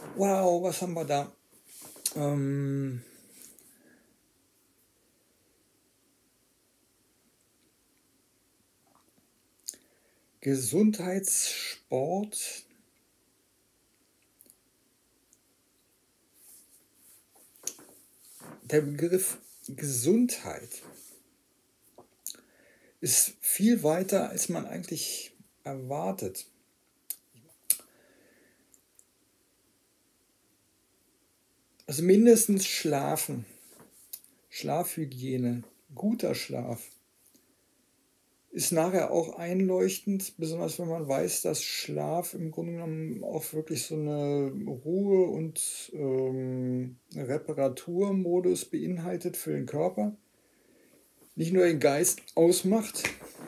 Wow, was haben wir da? Ähm, Gesundheitssport. Der Begriff Gesundheit ist viel weiter, als man eigentlich erwartet. Also mindestens Schlafen, Schlafhygiene, guter Schlaf ist nachher auch einleuchtend, besonders wenn man weiß, dass Schlaf im Grunde genommen auch wirklich so eine Ruhe- und Reparaturmodus beinhaltet für den Körper. Nicht nur den Geist ausmacht,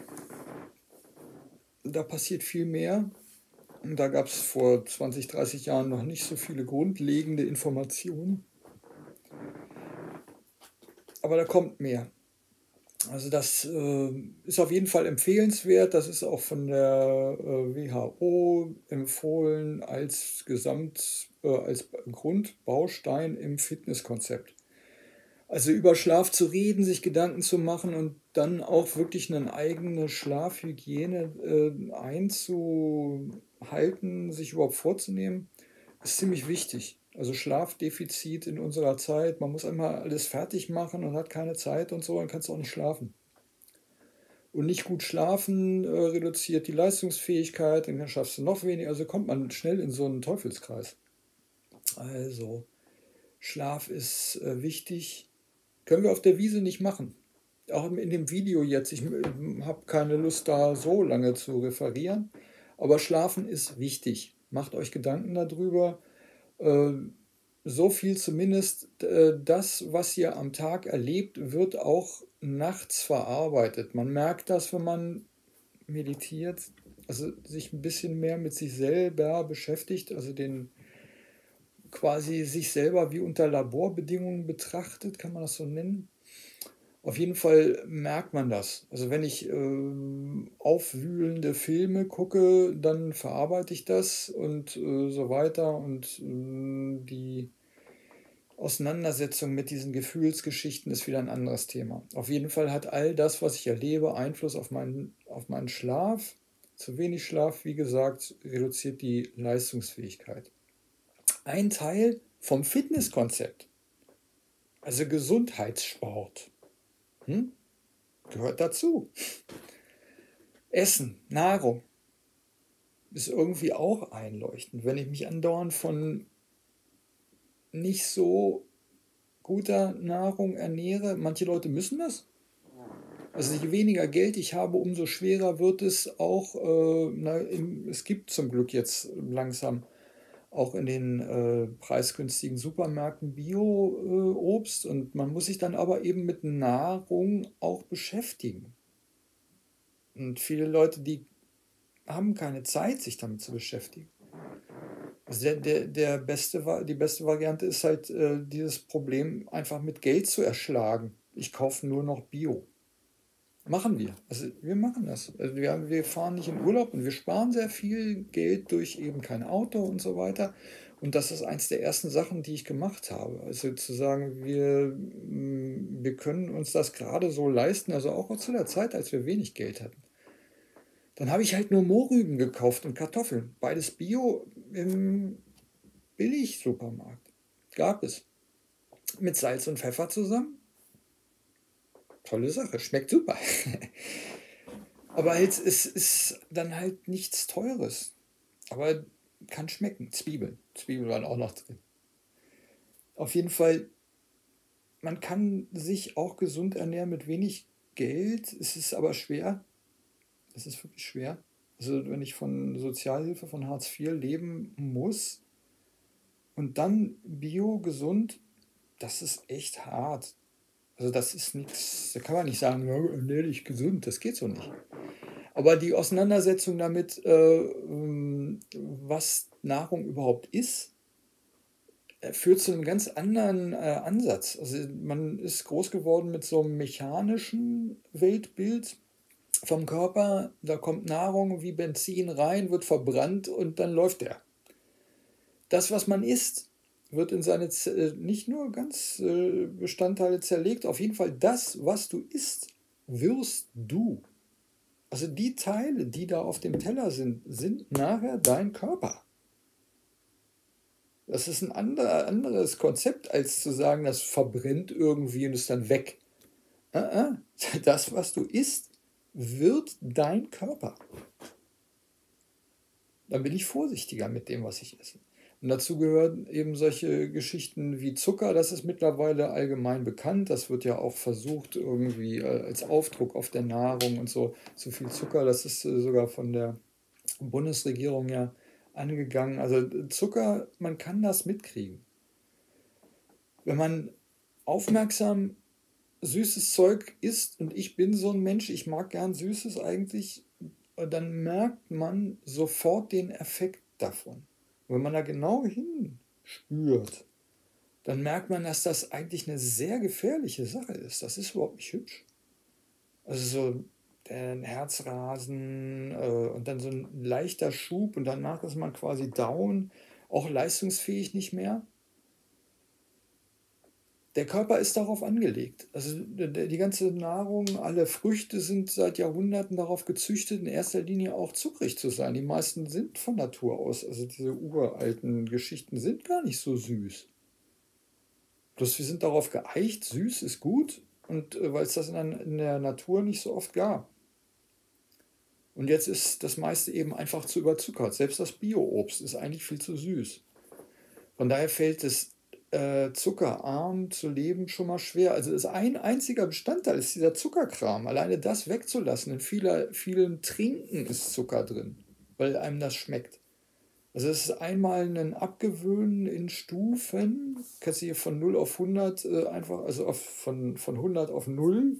da passiert viel mehr. Und da gab es vor 20, 30 Jahren noch nicht so viele grundlegende Informationen. Aber da kommt mehr. Also das ist auf jeden Fall empfehlenswert. Das ist auch von der WHO empfohlen als als Grundbaustein im Fitnesskonzept. Also über Schlaf zu reden, sich Gedanken zu machen und dann auch wirklich eine eigene Schlafhygiene einzuhalten, sich überhaupt vorzunehmen, ist ziemlich wichtig. Also Schlafdefizit in unserer Zeit, man muss einmal alles fertig machen und hat keine Zeit und so, dann kannst du auch nicht schlafen. Und nicht gut schlafen reduziert die Leistungsfähigkeit, dann schaffst du noch weniger, also kommt man schnell in so einen Teufelskreis. Also Schlaf ist wichtig. Können wir auf der Wiese nicht machen. Auch in dem Video jetzt. Ich habe keine Lust, da so lange zu referieren. Aber Schlafen ist wichtig. Macht euch Gedanken darüber. Äh, so viel zumindest, das, was ihr am Tag erlebt, wird auch nachts verarbeitet. Man merkt das, wenn man meditiert, also sich ein bisschen mehr mit sich selber beschäftigt, also den quasi sich selber wie unter Laborbedingungen betrachtet, kann man das so nennen. Auf jeden Fall merkt man das. Also wenn ich aufwühlende Filme gucke, dann verarbeite ich das und so weiter. Und die Auseinandersetzung mit diesen Gefühlsgeschichten ist wieder ein anderes Thema. Auf jeden Fall hat all das, was ich erlebe, Einfluss auf meinen Schlaf. Zu wenig Schlaf, wie gesagt, reduziert die Leistungsfähigkeit. Ein Teil vom Fitnesskonzept, also Gesundheitssport, hm, gehört dazu. Essen, Nahrung ist irgendwie auch einleuchtend. Wenn ich mich andauernd von nicht so guter Nahrung ernähre, manche Leute müssen das. Also je weniger Geld ich habe, umso schwerer wird es auch, es gibt zum Glück jetzt langsam auch in den preisgünstigen Supermärkten Bio-Obst und man muss sich dann aber eben mit Nahrung auch beschäftigen. Und viele Leute, die haben keine Zeit, sich damit zu beschäftigen. Also die beste Variante ist halt, dieses Problem einfach mit Geld zu erschlagen. Ich kaufe nur noch Bio. Machen wir. Also wir machen das. Also wir fahren nicht in Urlaub und wir sparen sehr viel Geld durch eben kein Auto und so weiter. Und das ist eins der ersten Sachen, die ich gemacht habe. Also zu sagen, wir können uns das gerade so leisten, also auch zu der Zeit, als wir wenig Geld hatten. Dann habe ich halt nur Mohrrüben gekauft und Kartoffeln. Beides Bio im Billigsupermarkt. Gab es. Mit Salz und Pfeffer zusammen. Tolle Sache. Schmeckt super. Aber halt, es ist dann halt nichts Teures. Aber kann schmecken. Zwiebeln. Zwiebeln waren auch noch drin. Auf jeden Fall, man kann sich auch gesund ernähren mit wenig Geld. Es ist aber schwer. Es ist wirklich schwer. Also wenn ich von Sozialhilfe, von Hartz IV leben muss und dann Bio, gesund, das ist echt hart. Also das ist nichts, da kann man nicht sagen, ja, ernähre dich gesund, das geht so nicht. Aber die Auseinandersetzung damit, was Nahrung überhaupt ist, führt zu einem ganz anderen Ansatz. Also man ist groß geworden mit so einem mechanischen Weltbild vom Körper. Da kommt Nahrung wie Benzin rein, wird verbrannt und dann läuft der. Das, was man isst, wird in seine nicht nur ganz Bestandteile zerlegt, auf jeden Fall das, was du isst, wirst du. Also die Teile, die da auf dem Teller sind, sind nachher dein Körper. Das ist ein anderes Konzept, als zu sagen, das verbrennt irgendwie und ist dann weg. Das, was du isst, wird dein Körper. Dann bin ich vorsichtiger mit dem, was ich esse. Und dazu gehören eben solche Geschichten wie Zucker, das ist mittlerweile allgemein bekannt. Das wird ja auch versucht, irgendwie als Aufdruck auf der Nahrung und so. Zu viel Zucker, das ist sogar von der Bundesregierung ja angegangen. Also Zucker, man kann das mitkriegen. Wenn man aufmerksam süßes Zeug isst, und ich bin so ein Mensch, ich mag gern Süßes eigentlich, dann merkt man sofort den Effekt davon. Und wenn man da genau hinspürt, dann merkt man, dass das eigentlich eine sehr gefährliche Sache ist. Das ist überhaupt nicht hübsch. Also so ein Herzrasen und dann so ein leichter Schub und danach ist man quasi down, auch leistungsfähig nicht mehr. Der Körper ist darauf angelegt. Also die ganze Nahrung, alle Früchte sind seit Jahrhunderten darauf gezüchtet, in erster Linie auch zuckrig zu sein. Die meisten sind von Natur aus, also diese uralten Geschichten sind gar nicht so süß. Bloß wir sind darauf geeicht, süß ist gut und weil es das in der Natur nicht so oft gab. Und jetzt ist das meiste eben einfach zu überzuckert. Selbst das Bio-Obst ist eigentlich viel zu süß. Von daher fällt es zuckerarm zu leben schon mal schwer. Also ist ein einziger Bestandteil ist dieser Zuckerkram. Alleine das wegzulassen. In vielen Trinken ist Zucker drin, weil einem das schmeckt. Also es ist einmal ein Abgewöhnen in Stufen. Kannst du hier von 0 auf 100 einfach, also von 100 auf 0.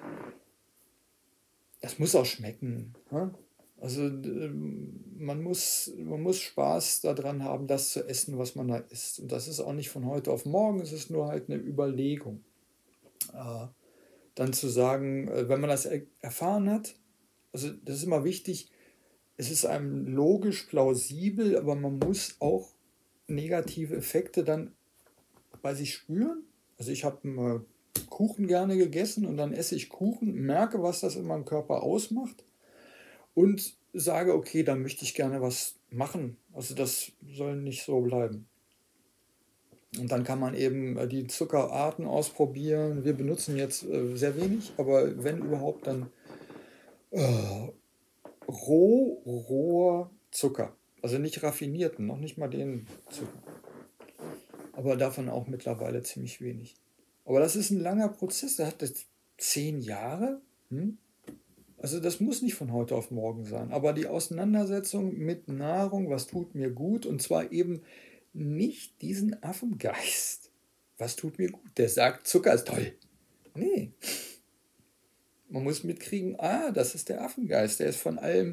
Das muss auch schmecken. Hä? Also man muss Spaß daran haben, das zu essen, was man da isst. Und das ist auch nicht von heute auf morgen, es ist nur halt eine Überlegung. Dann zu sagen, wenn man das erfahren hat, also das ist immer wichtig, es ist einem logisch plausibel, aber man muss auch negative Effekte dann bei sich spüren. Also ich habe Kuchen gerne gegessen und dann esse ich Kuchen, merke, was das in meinem Körper ausmacht und sage, okay, da möchte ich gerne was machen. Also das soll nicht so bleiben. Und dann kann man eben die Zuckerarten ausprobieren. Wir benutzen jetzt sehr wenig, aber wenn überhaupt, dann äh, roher Zucker. Also nicht raffinierten, noch nicht mal den Zucker. Aber davon auch mittlerweile ziemlich wenig. Aber das ist ein langer Prozess, der hat jetzt 10 Jahre. Also das muss nicht von heute auf morgen sein. Aber die Auseinandersetzung mit Nahrung, was tut mir gut, und zwar eben nicht diesen Affengeist. Was tut mir gut? Der sagt, Zucker ist toll. Nee. Man muss mitkriegen, das ist der Affengeist. Der ist von allem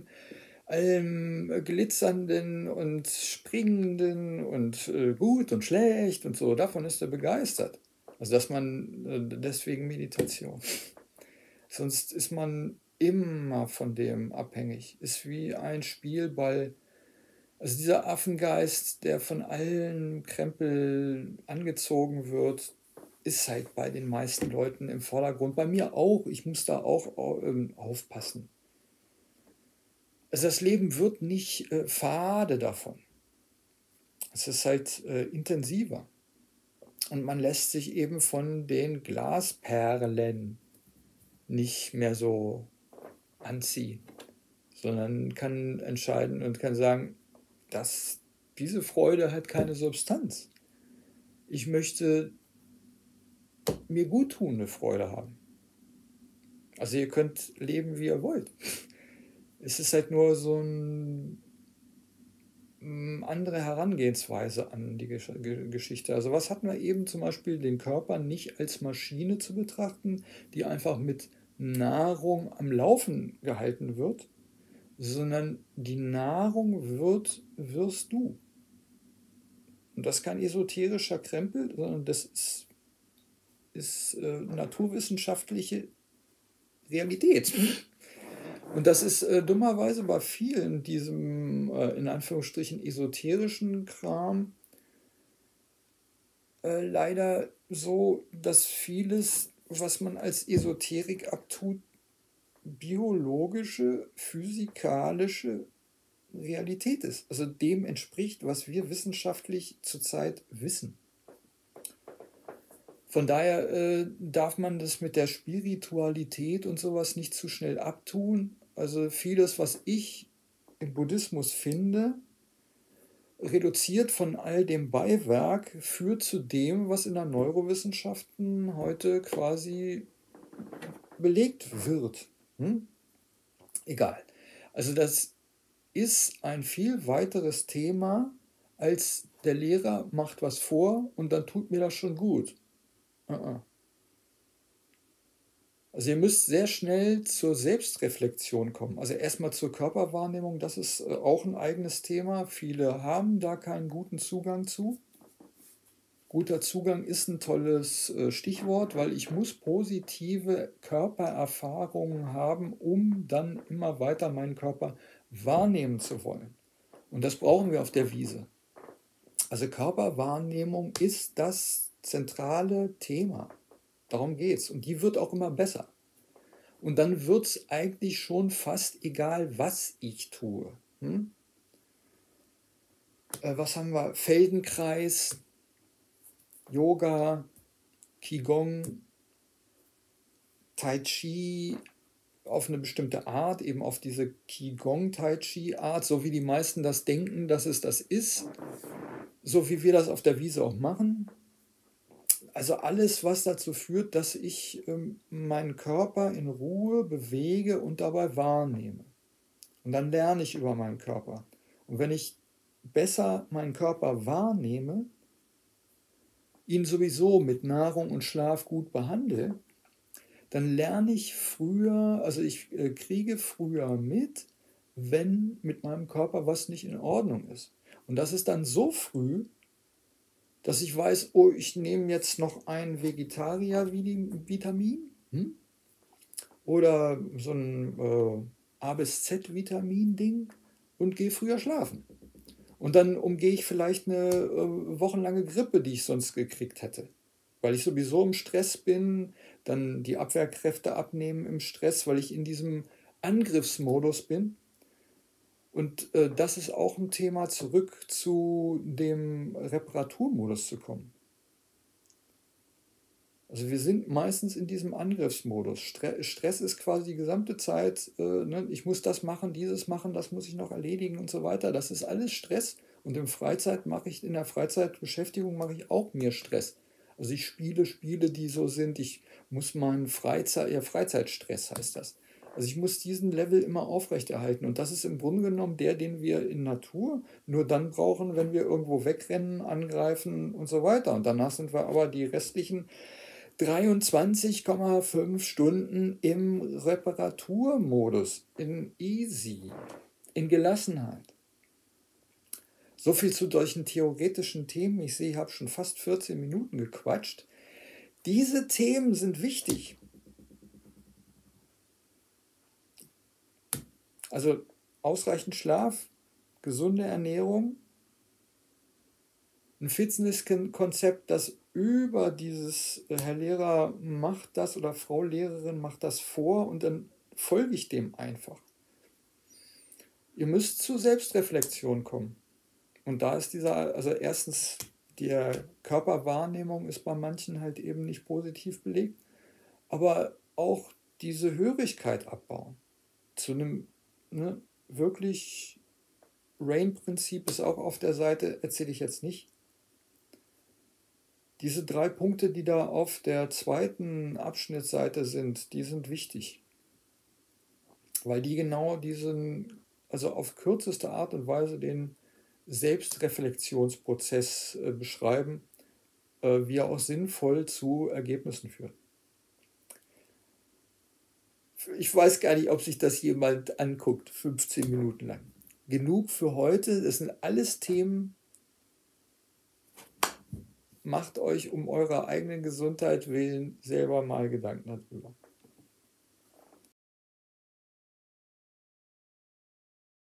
Glitzernden und Springenden und gut und schlecht und so. Davon ist er begeistert. Also dass man deswegen Meditation. Sonst ist man immer von dem abhängig. Ist wie ein Spielball. Also dieser Affengeist, der von allen Krempel angezogen wird, ist halt bei den meisten Leuten im Vordergrund. Bei mir auch. Ich muss da auch aufpassen. Also das Leben wird nicht fade davon. Es ist halt intensiver. Und man lässt sich eben von den Glasperlen nicht mehr so anziehen, sondern kann entscheiden und kann sagen, dass diese Freude hat keine Substanz. Ich möchte mir guttunende Freude haben. Also ihr könnt leben, wie ihr wollt. Es ist halt nur so eine andere Herangehensweise an die Geschichte. Also was hatten wir eben zum Beispiel, den Körper nicht als Maschine zu betrachten, die einfach mit Nahrung am Laufen gehalten wird, sondern die Nahrung wirst du. Und das ist kein esoterischer Krempel, sondern das ist naturwissenschaftliche Realität. Und das ist dummerweise bei vielen diesem in Anführungsstrichen esoterischen Kram leider so, dass vieles, was man als Esoterik abtut, biologische, physikalische Realität ist. Also dem entspricht, was wir wissenschaftlich zurzeit wissen. Von daher darf man das mit der Spiritualität und sowas nicht zu schnell abtun. Also vieles, was ich im Buddhismus finde, reduziert von all dem Beiwerk, führt zu dem, was in der Neurowissenschaften heute quasi belegt wird. Egal. Also das ist ein viel weiteres Thema, als der Lehrer macht was vor und dann tut mir das schon gut. Also ihr müsst sehr schnell zur Selbstreflexion kommen. Also erstmal zur Körperwahrnehmung, das ist auch ein eigenes Thema. Viele haben da keinen guten Zugang zu. Guter Zugang ist ein tolles Stichwort, weil ich muss positive Körpererfahrungen haben, um dann immer weiter meinen Körper wahrnehmen zu wollen. Und das brauchen wir auf der Wiese. Also Körperwahrnehmung ist das zentrale Thema. Darum geht es. Und die wird auch immer besser. Und dann wird es eigentlich schon fast egal, was ich tue. Was haben wir? Feldenkreis, Yoga, Qigong, Tai Chi auf eine bestimmte Art, eben auf diese Qigong-Tai Chi-Art, so wie die meisten das denken, dass es das ist, so wie wir das auf der Wiese auch machen. Also alles, was dazu führt, dass ich meinen Körper in Ruhe bewege und dabei wahrnehme. Und dann lerne ich über meinen Körper. Und wenn ich besser meinen Körper wahrnehme, ihn sowieso mit Nahrung und Schlaf gut behandle, dann lerne ich früher, also ich kriege früher mit, wenn mit meinem Körper was nicht in Ordnung ist. Und das ist dann so früh, dass ich weiß, oh, ich nehme jetzt noch ein Vegetarier-Vitamin oder so ein A bis Z-Vitamin-Ding und gehe früher schlafen. Und dann umgehe ich vielleicht eine wochenlange Grippe, die ich sonst gekriegt hätte. Weil ich sowieso im Stress bin, dann die Abwehrkräfte abnehmen im Stress, weil ich in diesem Angriffsmodus bin. Und das ist auch ein Thema, zurück zu dem Reparaturmodus zu kommen. Also wir sind meistens in diesem Angriffsmodus. Stress ist quasi die gesamte Zeit, ich muss das machen, dieses machen, das muss ich noch erledigen und so weiter. Das ist alles Stress. Und in der Freizeitbeschäftigung mache ich auch mir Stress. Also ich spiele Spiele, die so sind, ich muss meinen Freizeitstress heißt das. Also ich muss diesen Level immer aufrechterhalten. Und das ist im Grunde genommen der, den wir in Natur nur dann brauchen, wenn wir irgendwo wegrennen, angreifen und so weiter. Und danach sind wir aber die restlichen 23,5 Stunden im Reparaturmodus, in Easy, in Gelassenheit. So viel zu solchen theoretischen Themen. Ich sehe, ich habe schon fast 14 Minuten gequatscht. Diese Themen sind wichtig. Also ausreichend Schlaf, gesunde Ernährung, ein Fitnesskonzept, das über dieses Herr Lehrer macht das oder Frau Lehrerin macht das vor und dann folge ich dem einfach. Ihr müsst zur Selbstreflexion kommen. Und da ist also erstens, die Körperwahrnehmung ist bei manchen halt eben nicht positiv belegt, aber auch diese Hörigkeit abbauen. Zu einem wirklich Rain-Prinzip ist auch auf der Seite, erzähle ich jetzt nicht. Diese 3 Punkte, die da auf der zweiten Abschnittsseite sind, die sind wichtig. Weil die genau also auf kürzeste Art und Weise den Selbstreflexionsprozess beschreiben, wie er auch sinnvoll zu Ergebnissen führt. Ich weiß gar nicht, ob sich das jemand anguckt, 15 Minuten lang. Genug für heute, das sind alles Themen. Macht euch um eurer eigenen Gesundheit willen selber mal Gedanken darüber.